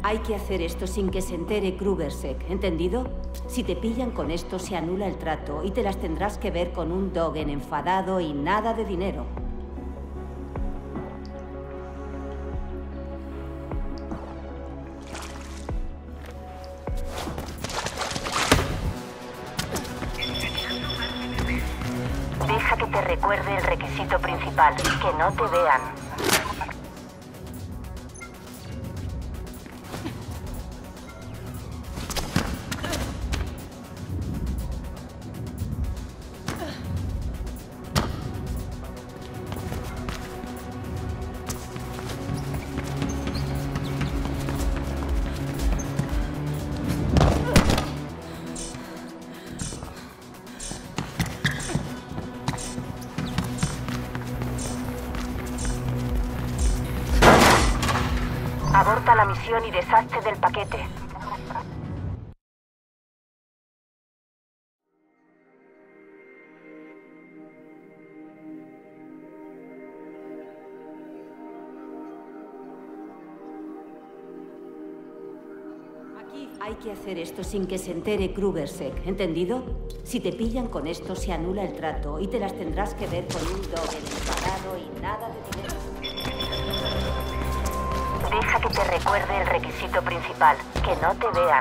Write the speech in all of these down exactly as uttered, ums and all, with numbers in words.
hay que hacer esto sin que se entere Krugersek, ¿entendido? Si te pillan con esto se anula el trato y te las tendrás que ver con un Dogen enfadado y nada de dinero. Deja que te recuerde el requisito principal, que no te vean. Aborta la misión y deshazte del paquete. Aquí hay que hacer esto sin que se entere Krugersek, ¿entendido? Si te pillan con esto se anula el trato y te las tendrás que ver con un Dogen enfadado y nada de dinero. Deja que te recuerde el requisito principal, que no te vean.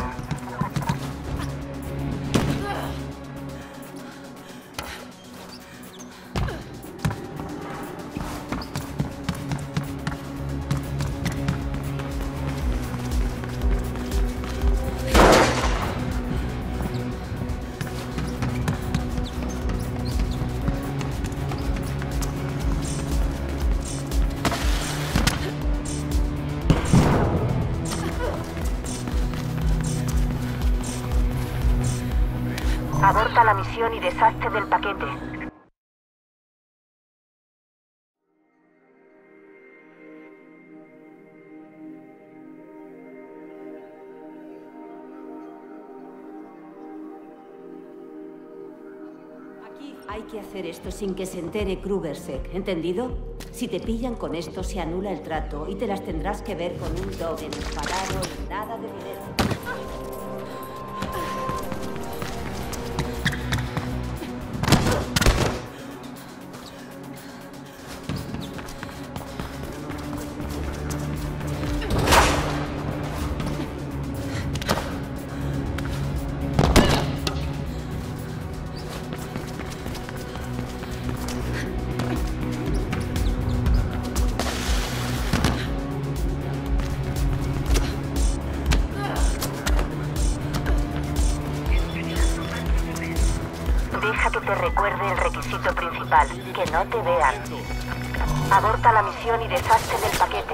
Aborta la misión y deshazte del paquete. Aquí hay que hacer esto sin que se entere Krugersek, ¿entendido? Si te pillan con esto se anula el trato y te las tendrás que ver con un Dogen enfadado y nada de dinero. Deja que te recuerde el requisito principal, que no te vean. Aborta la misión y deshazte del paquete.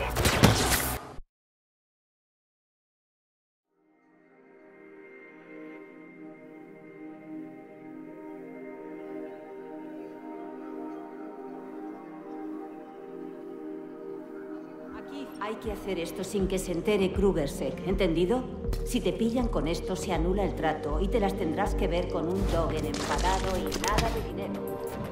Aquí hay que hacer esto sin que se entere Krugersek, ¿entendido? Si te pillan con esto se anula el trato y te las tendrás que ver con un Dogen enfadado y nada de dinero.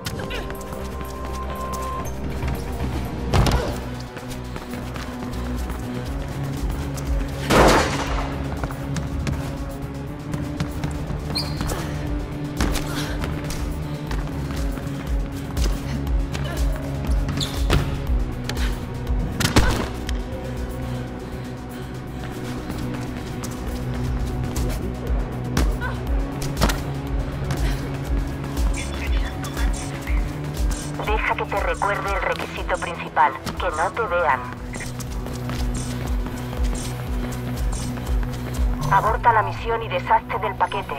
Deja que te recuerde el requisito principal, que no te vean. Aborta la misión y deshazte del paquete.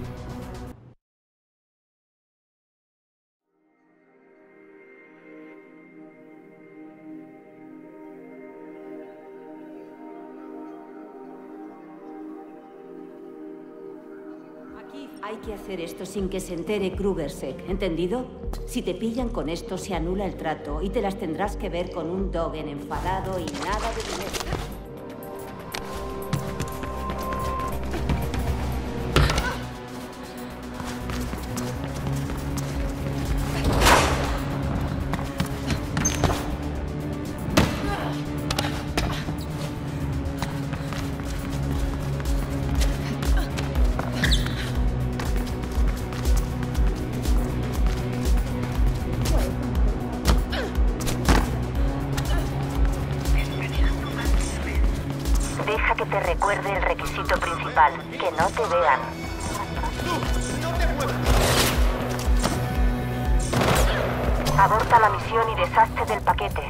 Hay que hacer esto sin que se entere Krugersek, ¿entendido? Si te pillan con esto se anula el trato y te las tendrás que ver con un Dogen enfadado y nada de dinero. te recuerde el requisito principal, que no te vean. ¡No te muevas! Aborta la misión y deshazte del paquete.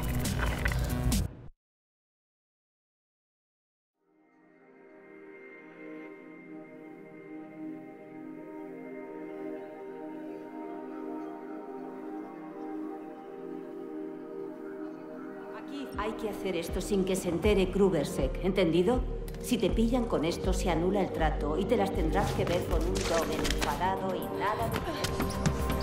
Aquí hay que hacer esto sin que se entere KrugerSec, ¿entendido? Si te pillan con esto, se anula el trato y te las tendrás que ver con un Dogen enfadado y nada de dinero.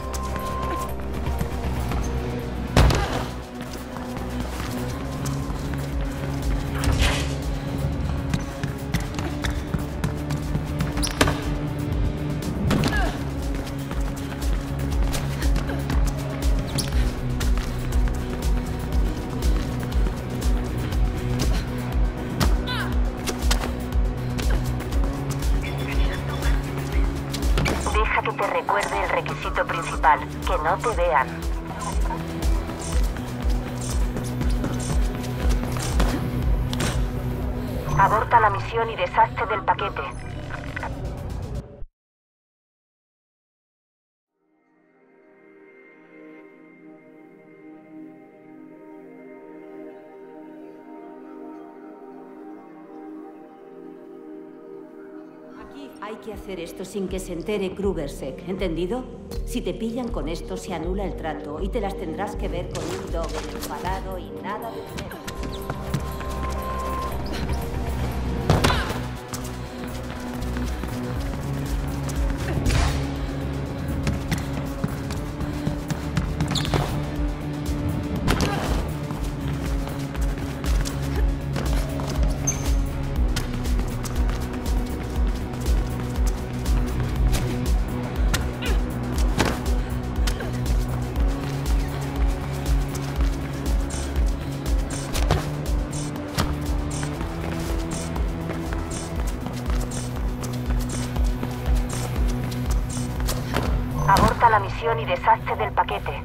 Que te recuerde el requisito principal, que no te vean. Aborta la misión y deshazte del paquete. Hay que hacer esto sin que se entere KrugerSec, ¿entendido? Si te pillan con esto, se anula el trato y te las tendrás que ver con un Dogen enfadado y nada de dinero. Aborta la misión y deshazte del paquete.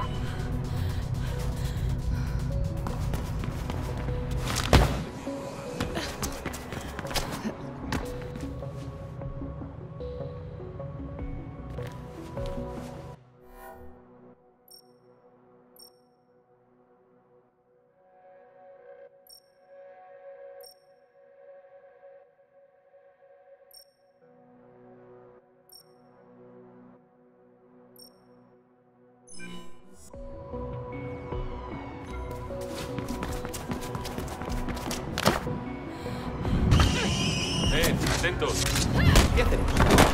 ¡Eh! ¡Atentos! ¿Qué hacemos?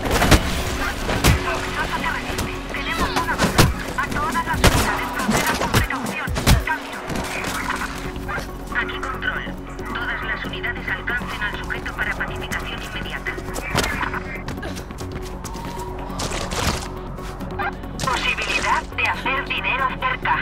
Tenemos una baja. A todas las unidades fronteras con precaución. Cambio. Aquí control. Todas las unidades alcancen al sujeto para pacificación inmediata. Posibilidad de hacer dinero cerca.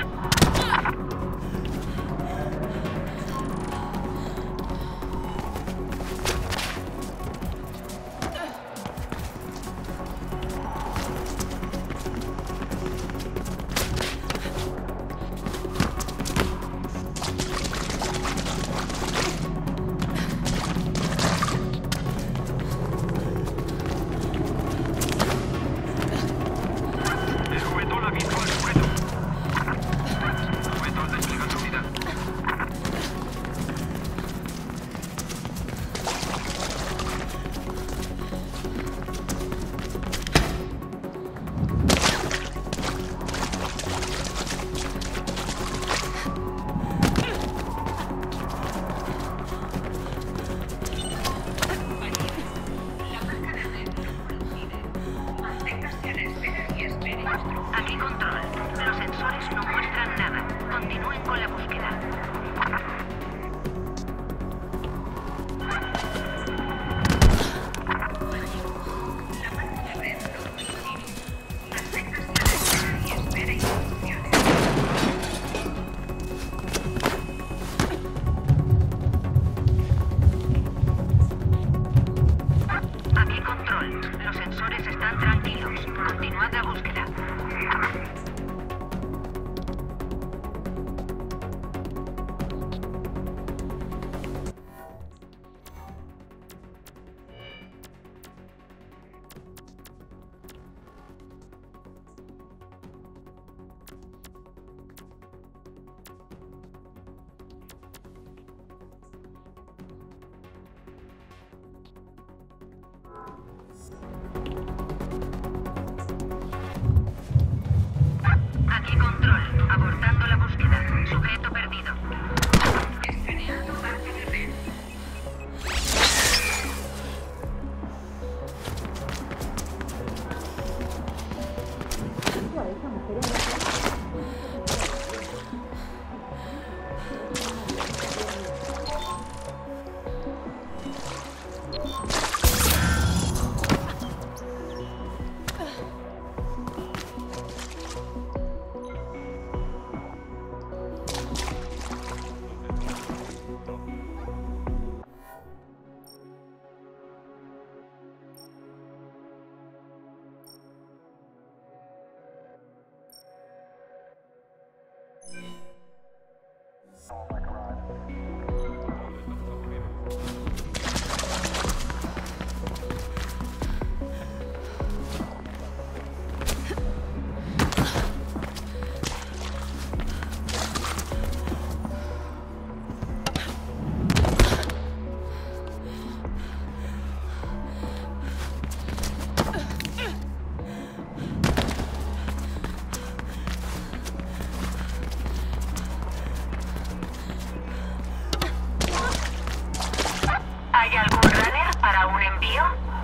¿Hay algún runner para un envío?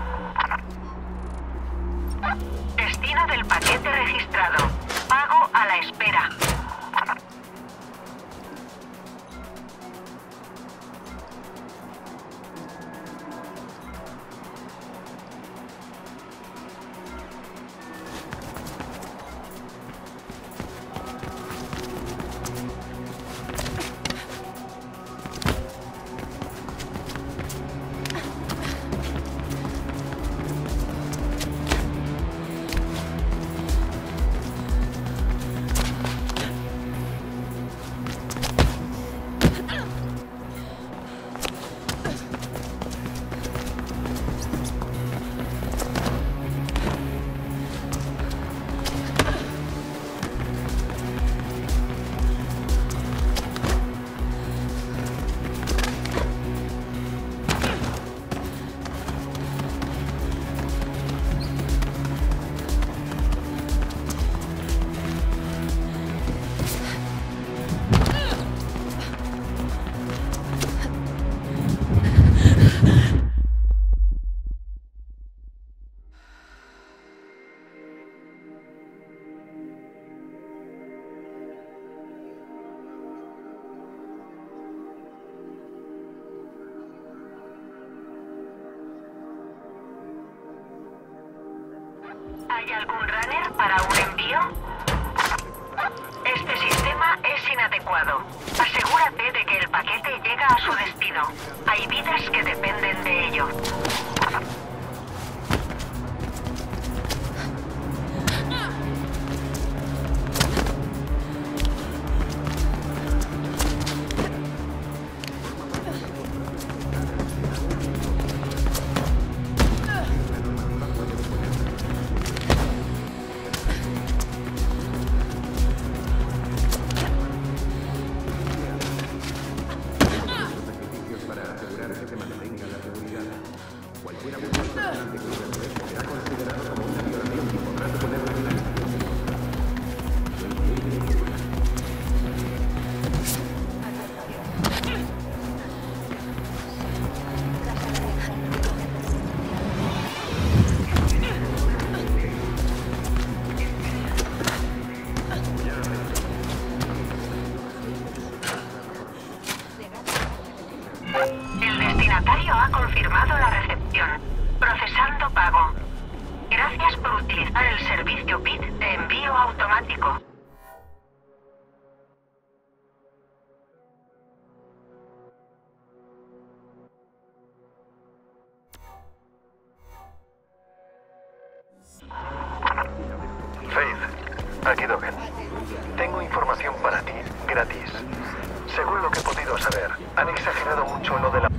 Destino del paquete registrado. Pago a la espera. ¿Hay algún runner para un envío? Este sistema es inadecuado. Asegúrate de que el paquete llega a su destino. Hay vidas que dependen de ello. El destinatario ha confirmado la recepción. Procesando pago. Gracias por utilizar el servicio B I T de envío automático. Faith, aquí Dogen. Tengo información para ti, gratis. Según lo que he podido saber, han exagerado mucho lo de la...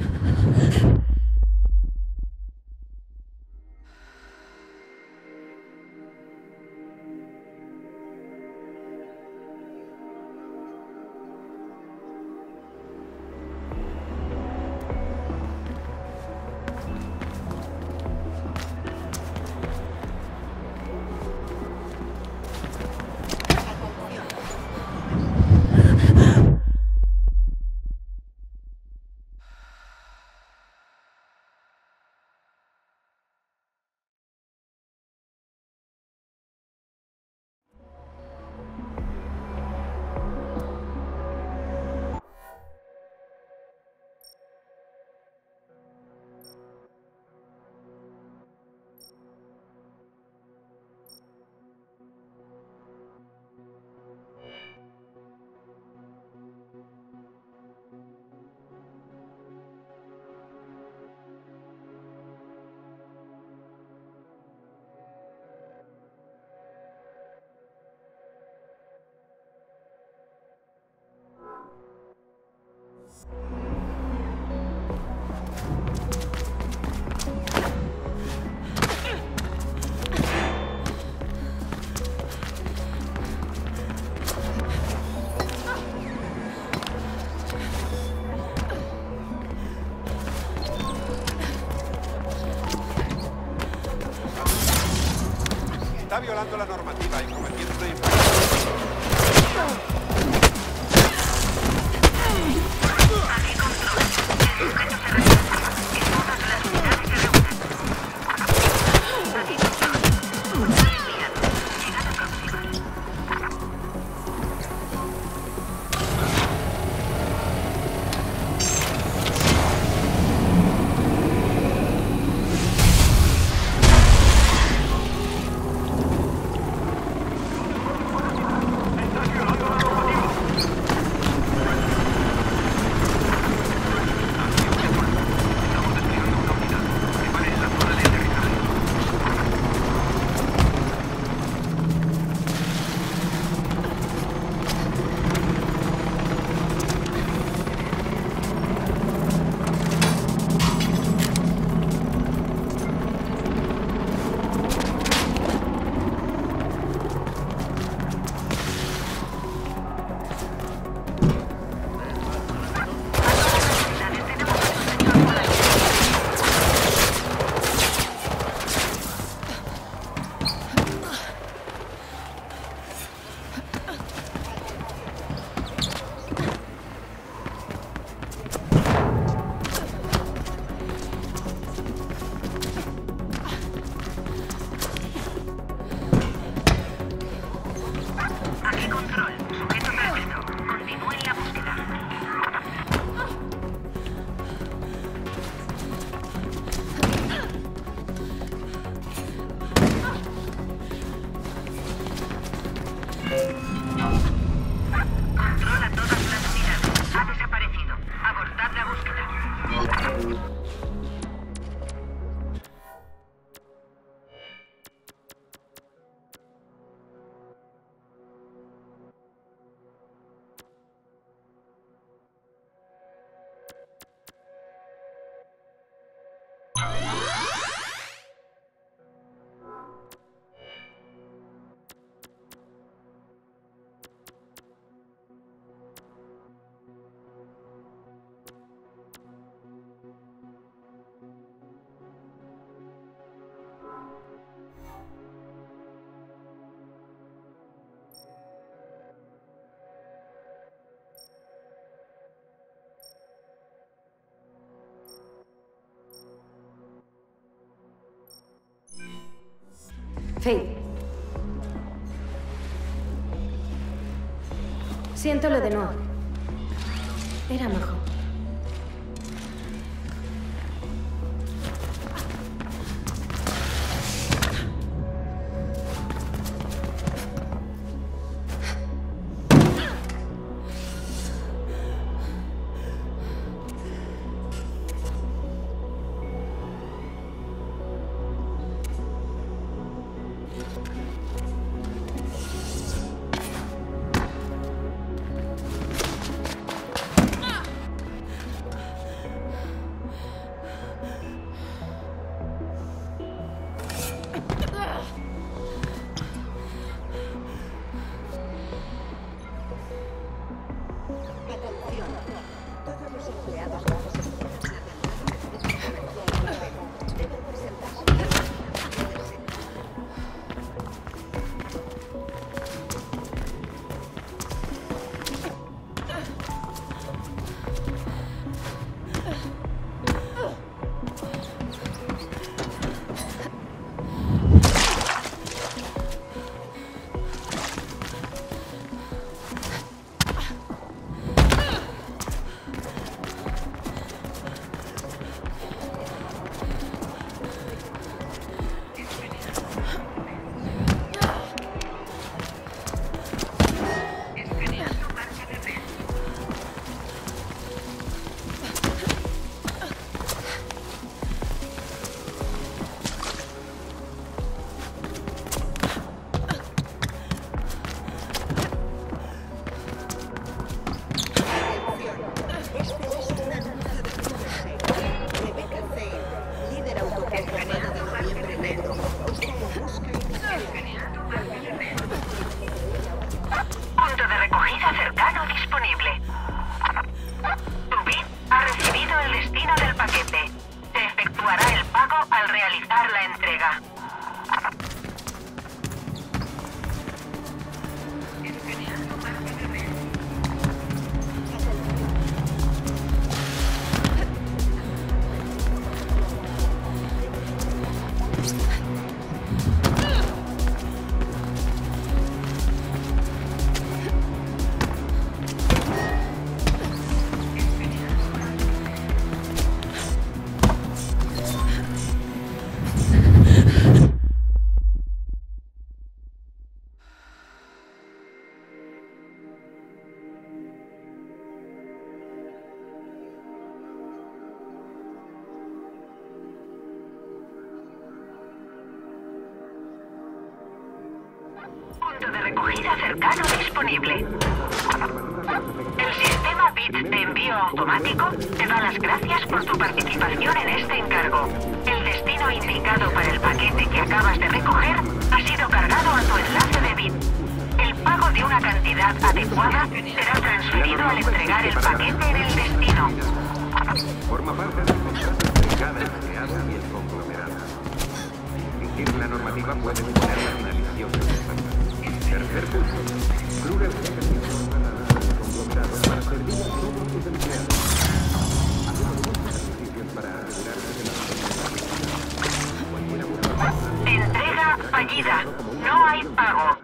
violando la normativa y cometiendo una infracción. Aquí control. El sujeto se registra y todas las unidades se reúnen. Aquí control. Control enviado. Llegada próxima. Aquí control. Sujeto perdido. Continúen la búsqueda. Controla todas las unidades. Ha desaparecido. Abortad la búsqueda. Faith. Siento lo de Noah. Era majo. disponible. El sistema B I T de envío automático te da las gracias por tu participación en este encargo. El destino indicado para el paquete que acabas de recoger ha sido cargado a tu enlace de B I T. El pago de una cantidad adecuada será transferido al entregar el paquete en el destino. Forma parte del contrato entre cada empleada y el conglomerado. Infringir la normativa puede suponer la finalización del contrato. Tercer punto. Kruger deja sin informar al conglomerado para servir a todos sus empleados. Hacemos muchos ejercicios para asegurarse de la seguridad. Cualquiera busca... Entrega fallida. No hay pago.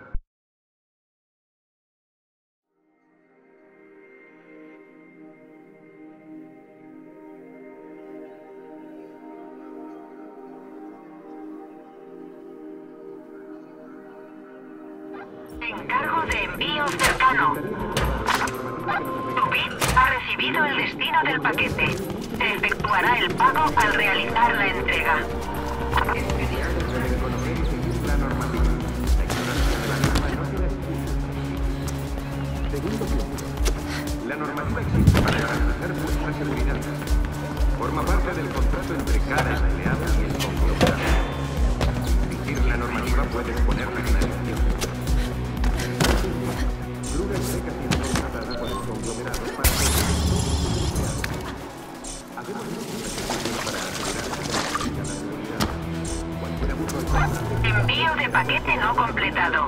Encargo de envío cercano. Tu B I T ha recibido el destino del paquete. Se efectuará el pago al realizar la entrega. Reconocer y seguir la normativa. La ignorancia de la norma no será exigida. Segundo punto. La normativa existe para garantizar vuestra seguridad. Forma parte del contrato entre cada empleado y el conglomerado. Infringir la normativa puede exponer la finalización. Kruger deja sin contratada por el conglomerado para servir a todos sus empleados. Hacemos muchos ejercicios para asegurarse de la seguridad. Cualquier abuso de contrato... Envío de paquete no completado.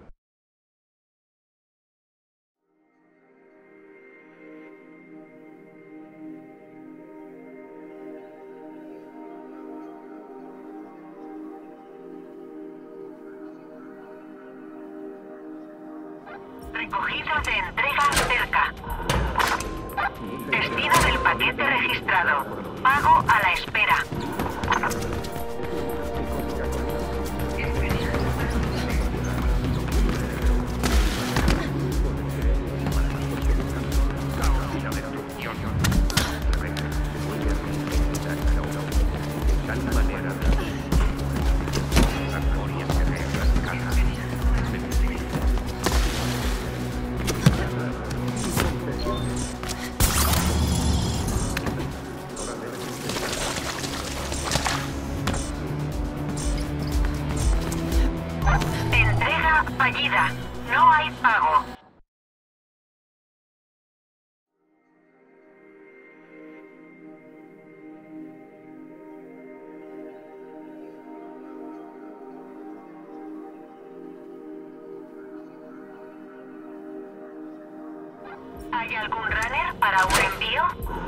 Recogida de entrega cerca. Destino del paquete registrado. Pago a la espera. Fallida. No hay pago. ¿Hay algún runner para un envío?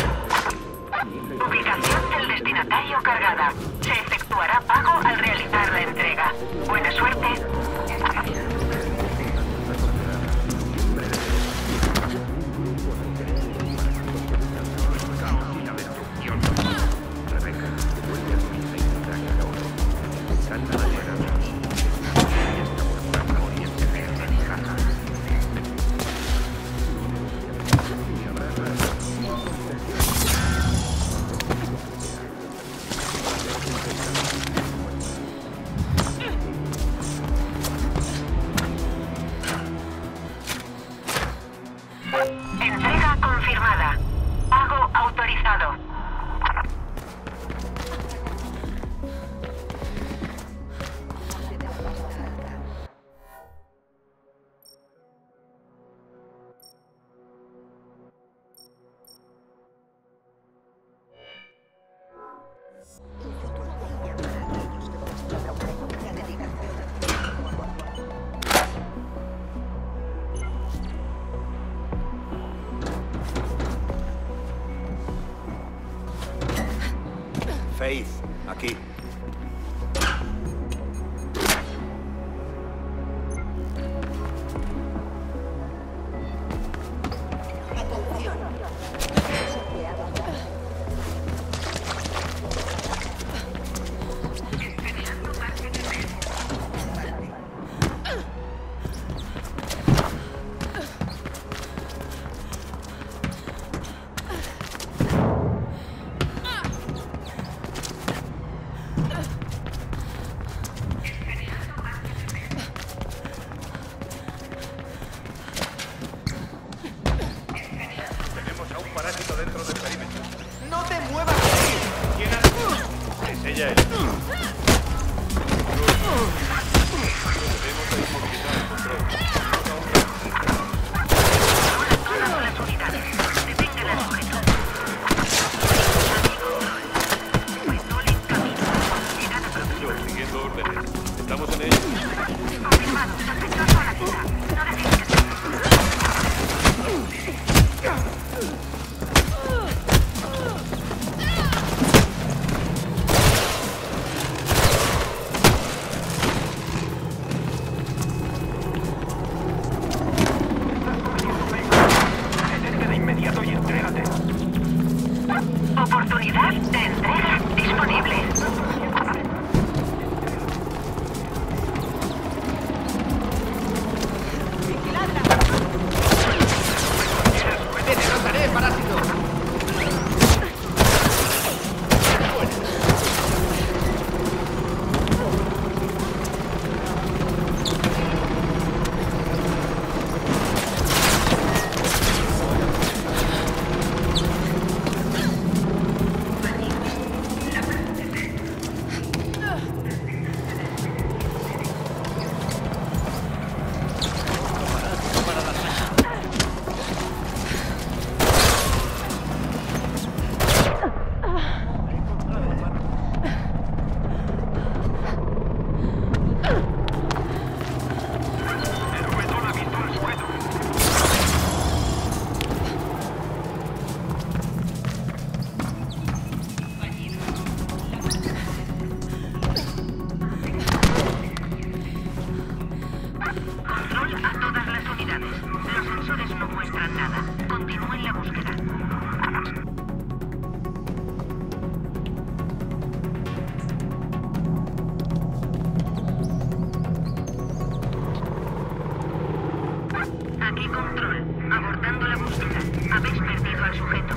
Ubicación del destinatario cargada. Se efectuará pago al realizar la entrega. Buena suerte. Entrega confirmada. Pago autorizado. Faith, aquí. dentro del perímetro. ¡No te muevas! ¿Quién ha...? Es ella él. Debemos de inmovilizar el control. Todas las unidades. Detengan al sujeto. Aquí control. Petrol en camino. Llegada próxima. Siguiendo órdenes. Estamos en ello. Confirmado. Sospechoso a la vista. No dejes que se... Oportunidad de entrega disponible. ¡Te derrotaré, parásito! Control a todas las unidades. Los sensores no muestran nada. Continúen la búsqueda. Aquí control. Abordando la búsqueda. Habéis perdido al sujeto.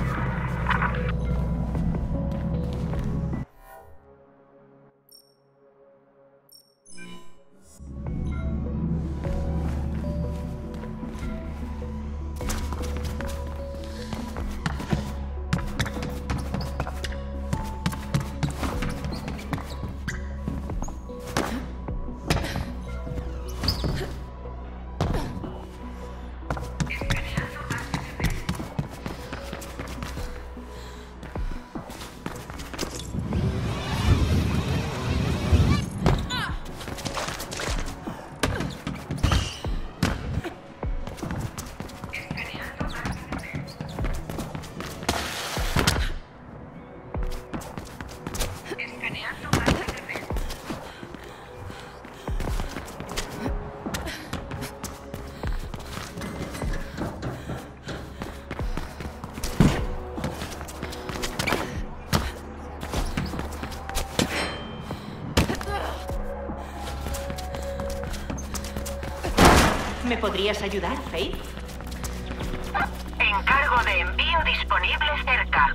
¿Me podrías ayudar, Faith? Encargo de envío disponible cerca.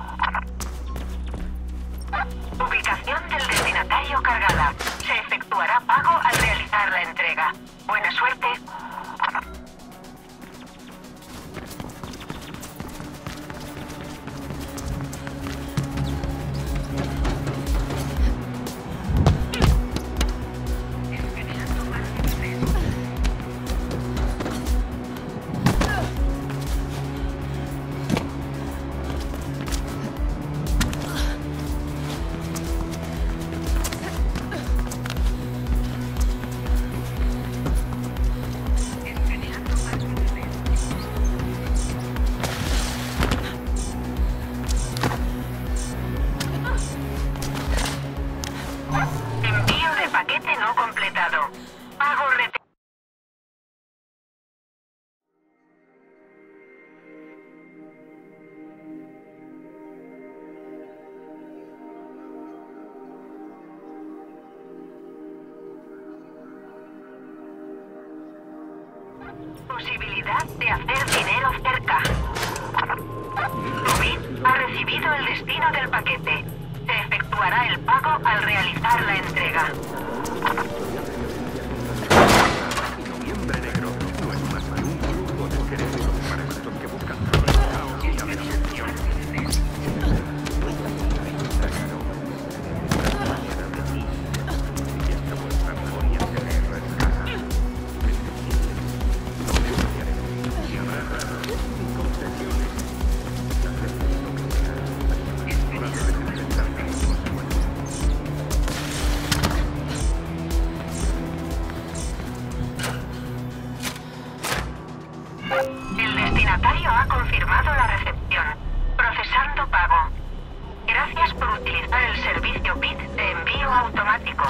Ubicación del destinatario cargada. Se efectuará pago al realizar la entrega. Buena suerte. destinatario ha confirmado la recepción. Procesando pago. Gracias por utilizar el servicio B I T de envío automático.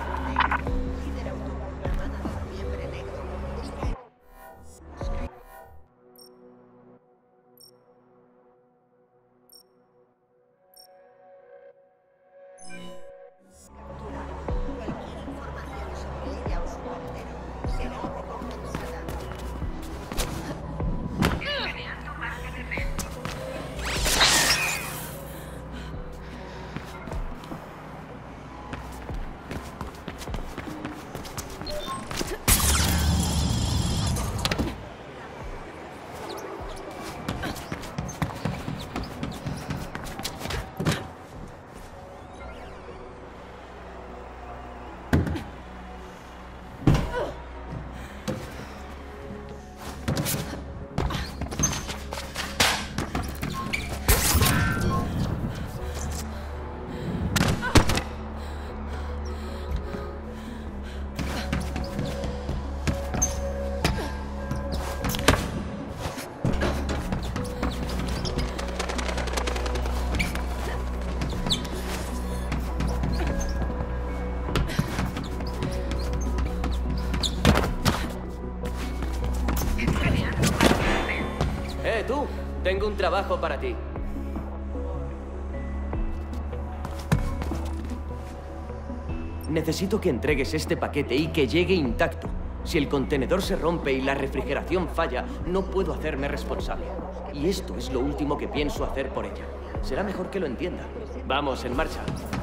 Tengo un trabajo para ti. Necesito que entregues este paquete y que llegue intacto. Si el contenedor se rompe y la refrigeración falla, no puedo hacerme responsable. Y esto es lo último que pienso hacer por ella. Será mejor que lo entienda. Vamos, en marcha.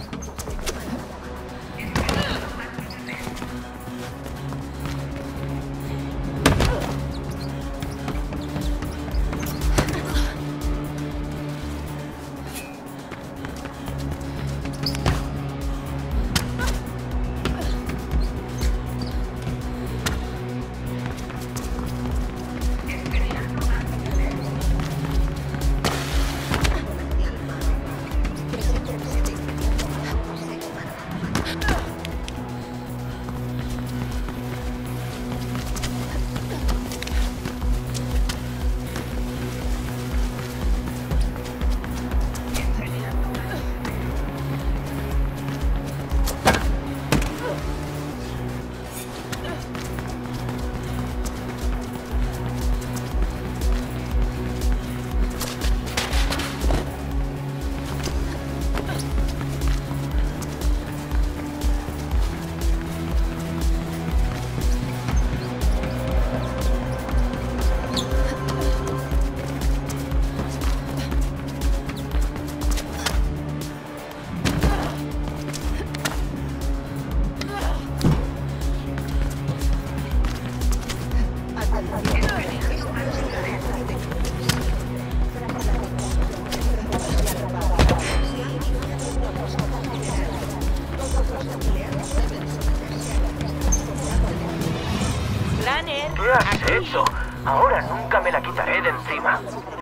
¿Qué has hecho? Ahora nunca me la quitaré de encima.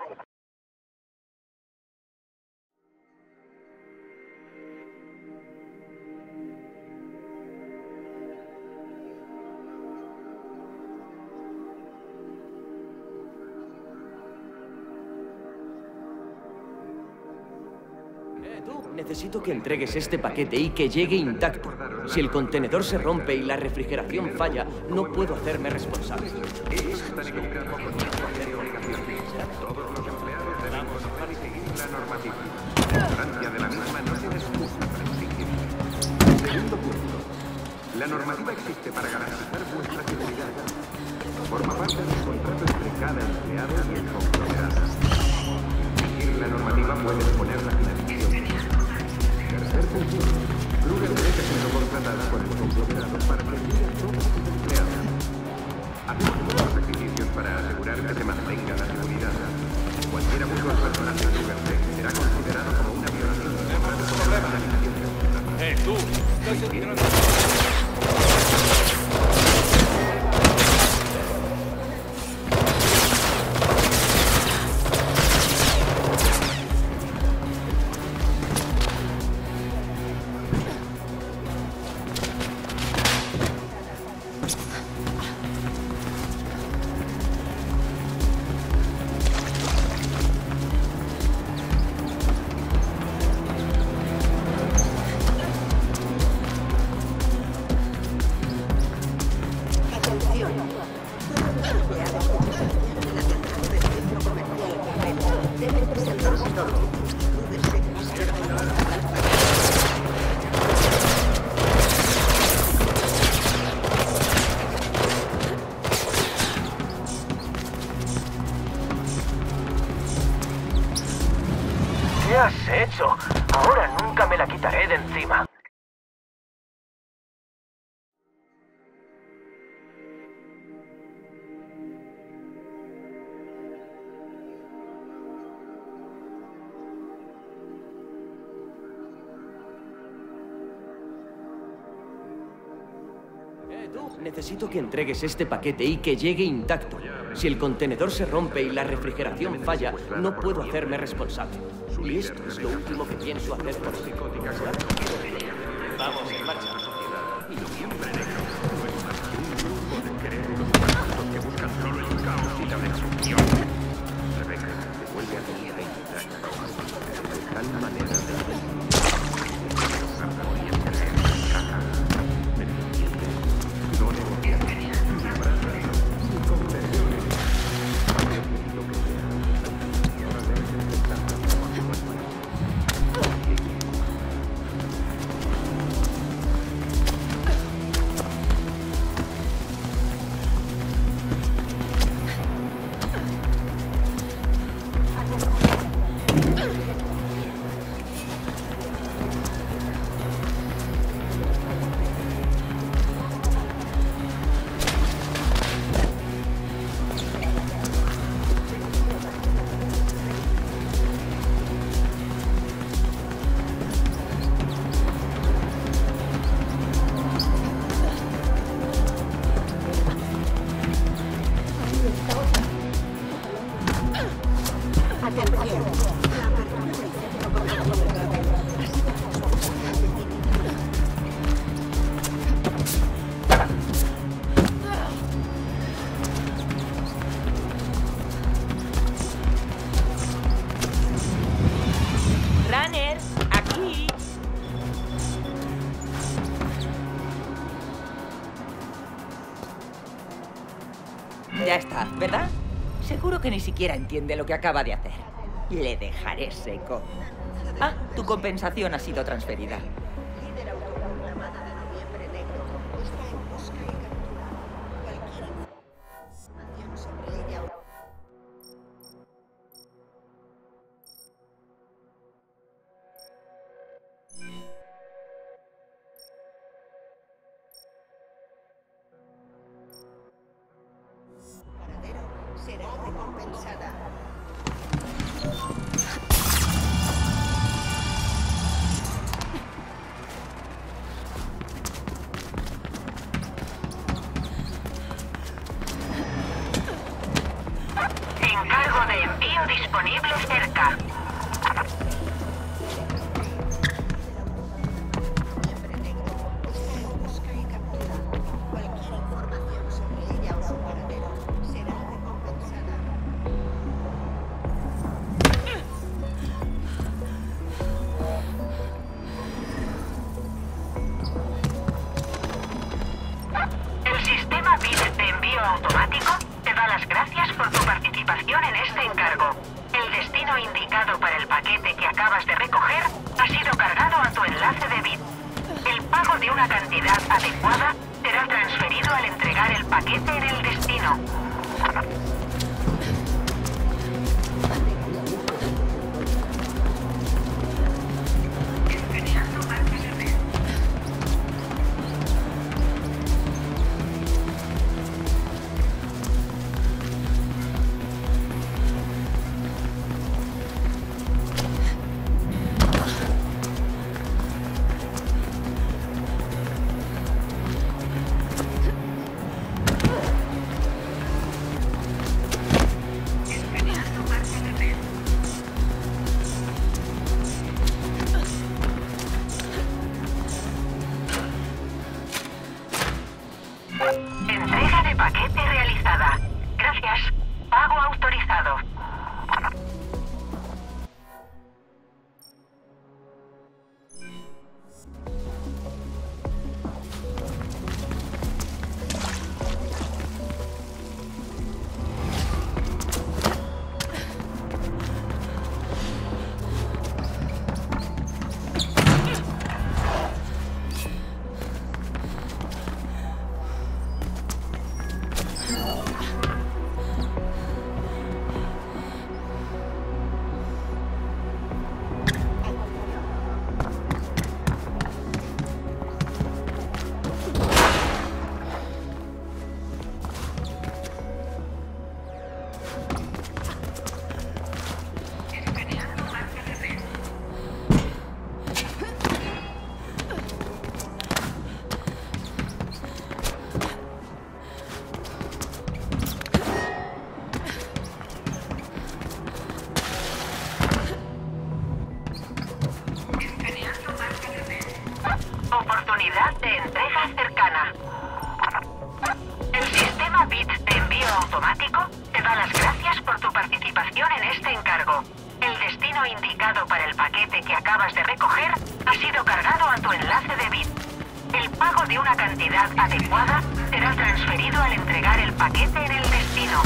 Necesito que entregues este paquete y que llegue intacto. Si el contenedor se rompe y la refrigeración falla, no puedo hacerme responsable. Todos los empleados deben conocer y seguir la normativa. La ignorancia de la misma no tiene excusa para exigirla. Segundo punto. La normativa existe para garantizar vuestra seguridad. Forma parte del contrato entre cada empleado y el conglomerado. Seguir la normativa puede exponer la financiación. Tercer punto. Kruger debe que siendo contratada por el conglomerado para servir a todos sus empleados. Hacemos todos los sacrificios para asegurar que se mantenga has hecho? Ahora nunca me la quitaré de encima. Necesito que entregues este paquete y que llegue intacto. Si el contenedor se rompe y la refrigeración falla, no puedo hacerme responsable. Y esto es lo último que pienso hacer por ti. Vamos, en marcha. Que buscan solo el caos y la destrucción. Rebeca, devuelve a tu vida y de tal manera de Ya está, ¿verdad? Seguro que ni siquiera entiende lo que acaba de hacer. Le dejaré seco. Ah, tu compensación ha sido transferida. Será recompensada. Encargo de envío disponible cerca. Automático te da las gracias por tu participación en este encargo. El destino indicado para una cantidad adecuada, será transferido al entregar el paquete en el destino.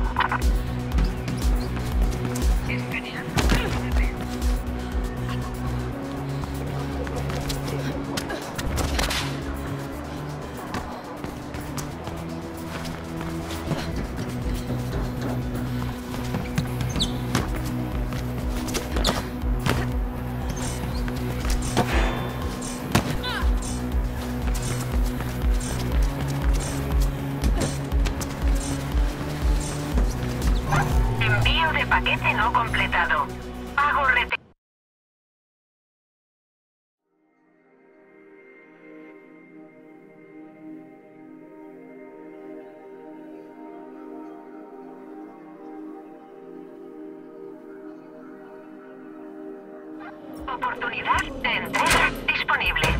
Envío de paquete no completado. Pago rete... Oportunidad de entrega disponible.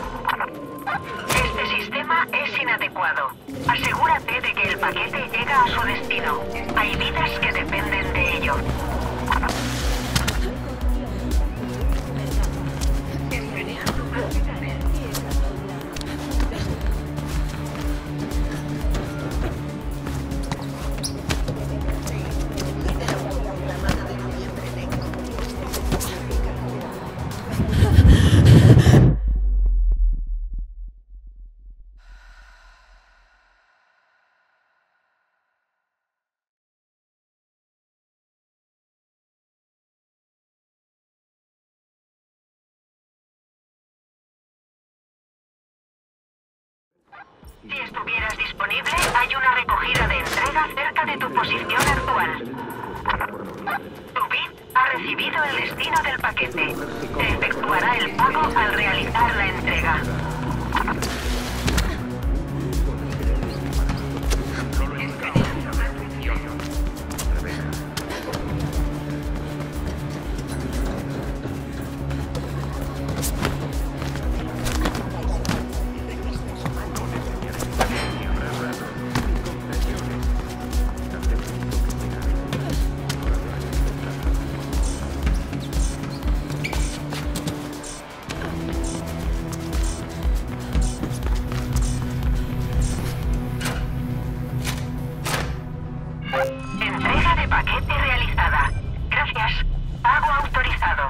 Este sistema es inadecuado. Asegúrate de que el paquete llega a su destino. Hay vidas que dependen de ello. Si estuvieras disponible, hay una recogida de entrega cerca de tu posición actual. Tu B I D ha recibido el destino del paquete. Se efectuará el pago al realizar la entrega. Entrega de paquete realizada. Gracias. Pago autorizado.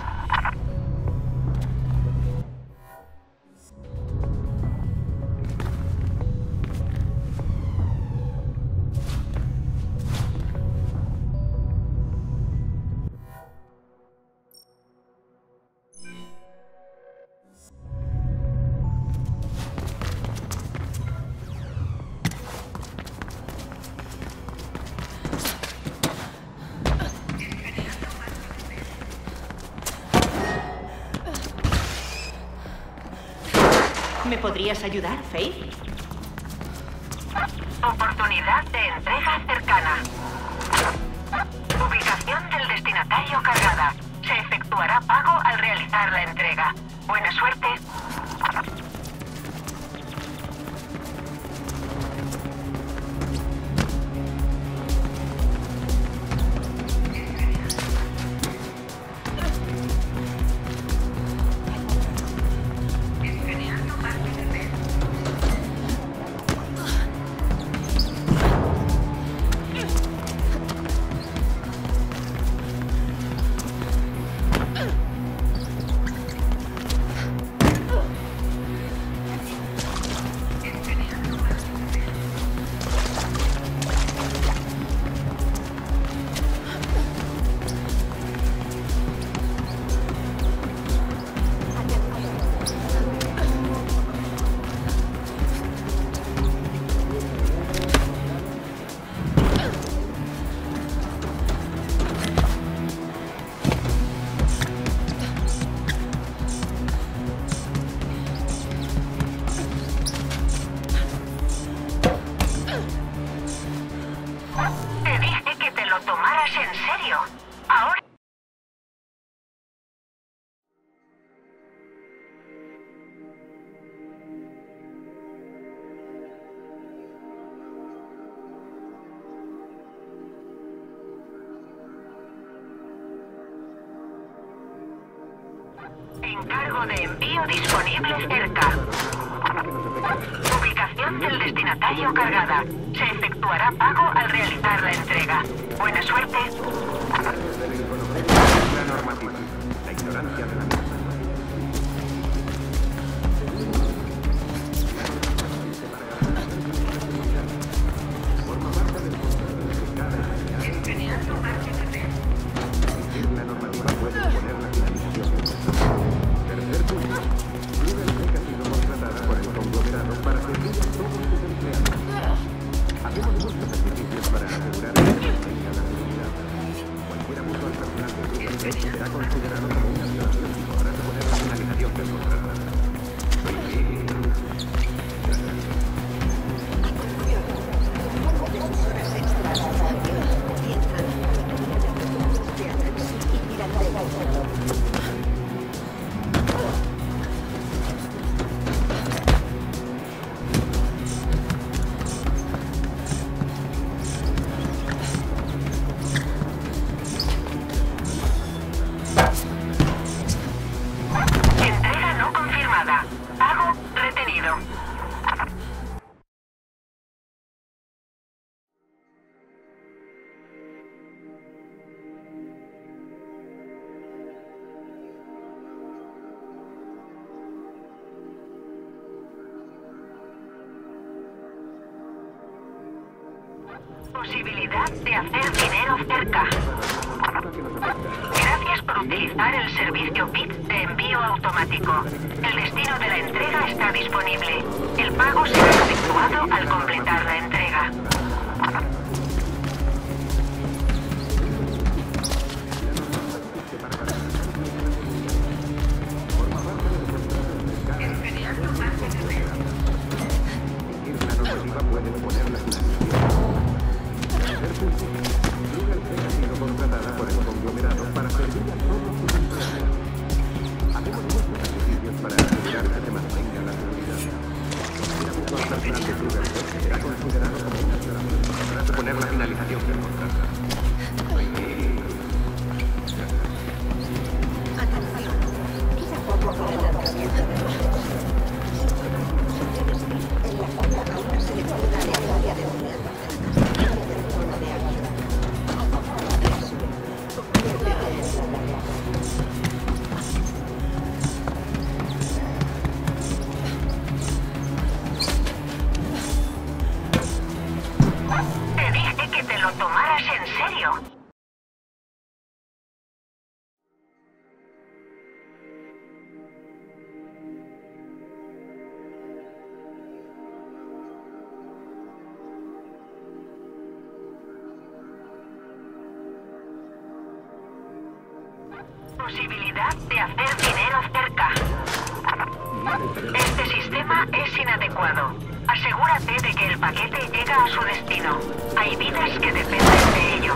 ¿Me podrías ayudar, Faith? Oportunidad de entrega cercana. Ubicación del destinatario cargada. Se efectuará pago al realizar la entrega. Buena suerte. ¿En serio? Ahora... Encargo de envío disponible cerca. Ubicación del destinatario cargada. Se efectuará pago al realizar la entrega. Buena suerte. La normativa. La ignorancia de la misma. Forma parte del control de cada entidad. Escaneando margen de La normativa puede suponer la finalización del contrato. Tercer punto. Crudeltech ha sido contratada por el conglomerado para servir a todos sus empleados. Hacemos muchos sacrificios para asegurar que se mantenga la seguridad. Cualquier abuso al personal de Crudeltech será considerado como una violación y podrá suponer la finalización del contrato. Entrega no confirmada. Pago retenido. Posibilidad de hacer dinero cerca. Gracias por utilizar el servicio B I T de envío automático. El destino de la entrega está disponible. El pago será efectuado al completar la entrega. La normativa puede suponer la finalización. Tercer punto. Crudeltech ha sido contratada por el conglomerado para servir a todos sus empleados. Hacemos muchos sacrificios para asegurar que se mantenga la seguridad. Cualquier abuso al personal de Crudeltech será considerado como una violación para suponer la finalización del contrato. Te dije que te lo tomaras en serio. Posibilidad de hacer dinero cerca. Este sistema es inadecuado. Asegúrate de que el paquete llega a su destino. Hay vidas que dependen de ello.